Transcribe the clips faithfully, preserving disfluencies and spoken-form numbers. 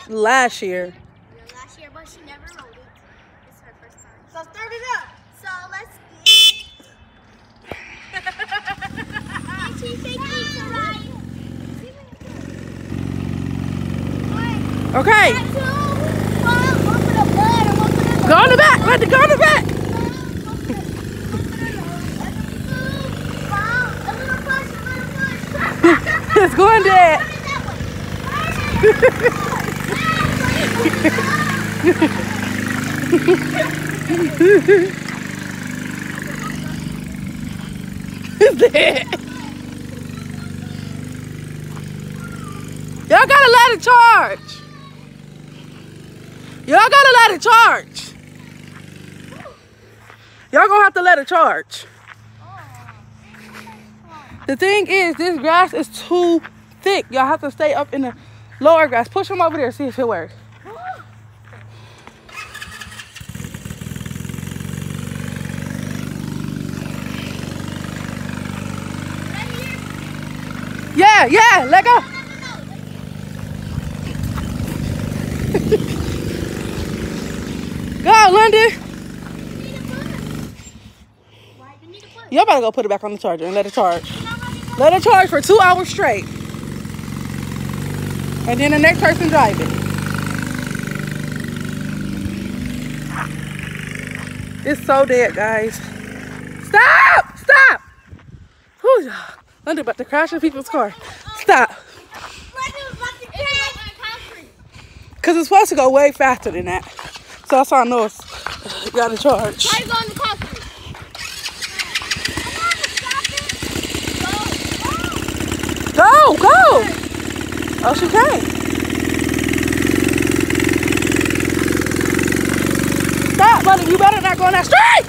last year. Yeah, last year, but she never rode it. It's her first time. So start it up. So let's and she think it's right. Okay. Two, one, one for the blood and one for the Go on the back. Let it go on the back. It's going dead. It's dead. Y'all gotta let it charge. Y'all gotta let it charge. Y'all gonna have to let it charge. The thing is, this grass is too thick. Y'all have to stay up in the lower grass. Push them over there, see if it works. Yeah, yeah, let go. Go, Lindy. Y'all better go put it back on the charger and let it charge. Let it charge for two hours straight. And then the next person drive it. It's so dead, guys. Stop! Stop! Whew. Linda about to crash in people's car. Stop. Because it's supposed to go way faster than that. So that's how I know it's got to charge. Why are you going to concrete? Go, go! Oh, she can't. Stop, buddy. You better not go on that street!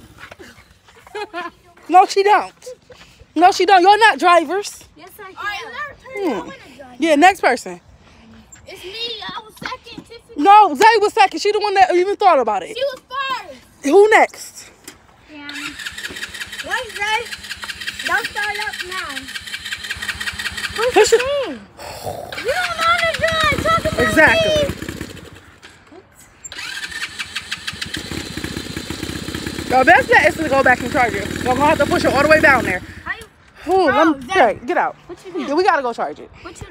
No, she don't. No, she don't. You're not drivers. Yes, I can. Hmm. Yeah, next person. It's me. I was second. Tiffany. No, Zay was second. She the one that even thought about it. She was first. Who next? Yeah. Wait, Zay. Don't start up now. Push it. You don't know how to drive. Talk about Exactly. me. Your best bet is to go back and charge it. We're gonna have to push it all the way down there. How you, Ooh, let me, Zay. okay, get out. What you doing? Yeah, we gotta go charge it. What you